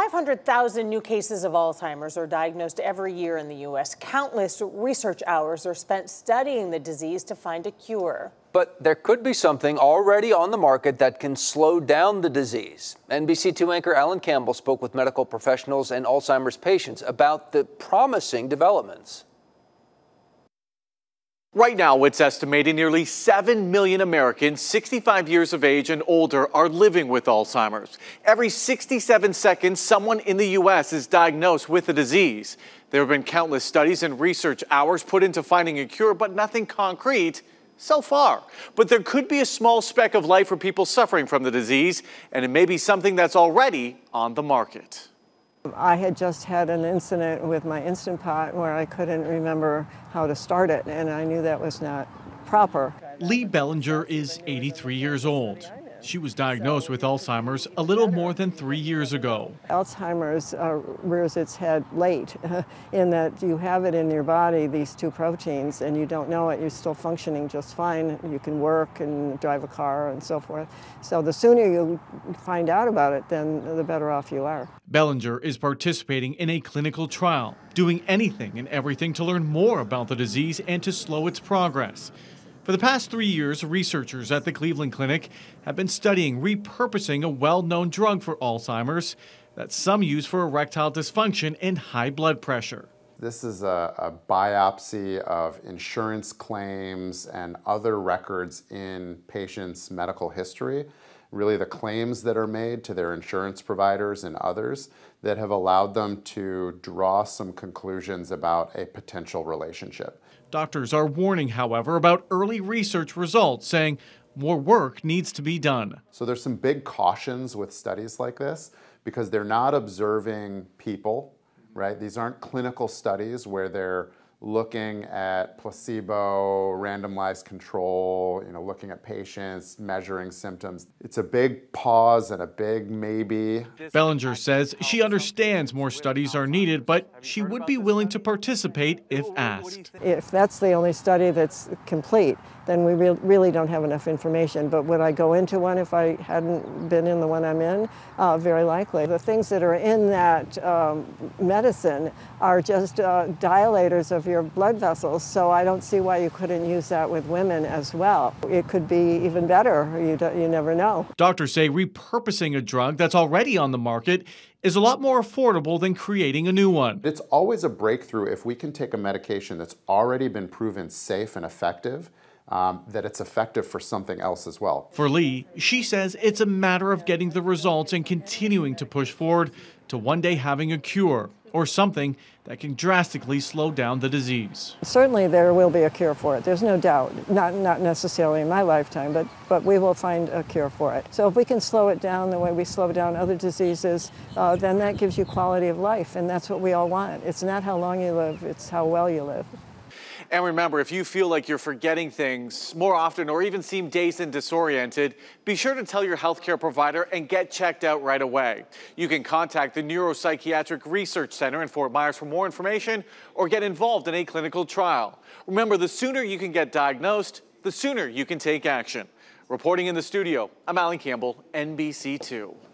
500,000 new cases of Alzheimer's are diagnosed every year in the U.S. Countless research hours are spent studying the disease to find a cure. But there could be something already on the market that can slow down the disease. NBC2 anchor Alan Campbell spoke with medical professionals and Alzheimer's patients about the promising developments. Right now, it's estimated nearly 7 million Americans 65 years of age and older are living with Alzheimer's. Every 67 seconds, someone in the U.S. is diagnosed with the disease. There have been countless studies and research hours put into finding a cure, but nothing concrete so far. But there could be a small speck of light for people suffering from the disease, and it may be something that's already on the market. I had just had an incident with my Instant Pot where I couldn't remember how to start it, and I knew that was not proper. Lee Bellinger is 83 years old. She was diagnosed with Alzheimer's a little more than 3 years ago. Alzheimer's rears its head late in that you have it in your body, these two proteins, and you don't know it. You're still functioning just fine. You can work and drive a car and so forth. So the sooner you find out about it, then the better off you are. Bellinger is participating in a clinical trial, doing anything and everything to learn more about the disease and to slow its progress. For the past 3 years, researchers at the Cleveland Clinic have been studying repurposing a well-known drug for Alzheimer's that some use for erectile dysfunction and high blood pressure. This is a biopsy of insurance claims and other records in patients' medical history, really the claims that are made to their insurance providers and others that have allowed them to draw some conclusions about a potential relationship. Doctors are warning, however, about early research results, saying more work needs to be done. So there's some big cautions with studies like this because they're not observing people, right? These aren't clinical studies where they're looking at placebo, randomized control, looking at patients, measuring symptoms. It's a big pause and a big maybe. Bellinger says she understands more studies are needed, but she would be willing to participate if asked. If that's the only study that's complete, then we really don't have enough information. But would I go into one if I hadn't been in the one I'm in? Very likely. The things that are in that medicine are just dilators of your blood vessels, so I don't see why you couldn't use that with women as well. It could be even better. You never know. Doctors say repurposing a drug that's already on the market is a lot more affordable than creating a new one. It's always a breakthrough if we can take a medication that's already been proven safe and effective, that it's effective for something else as well. For Lee, she says it's a matter of getting the results and continuing to push forward to one day having a cure or something that can drastically slow down the disease. Certainly there will be a cure for it. There's no doubt. Not necessarily in my lifetime, but we will find a cure for it. So if we can slow it down the way we slow down other diseases, then that gives you quality of life, and that's what we all want. It's not how long you live, it's how well you live. And remember, if you feel like you're forgetting things more often or even seem dazed and disoriented, be sure to tell your healthcare provider and get checked out right away. You can contact the Neuropsychiatric Research Center in Fort Myers for more information or get involved in a clinical trial. Remember, the sooner you can get diagnosed, the sooner you can take action. Reporting in the studio, I'm Alan Campbell, NBC2.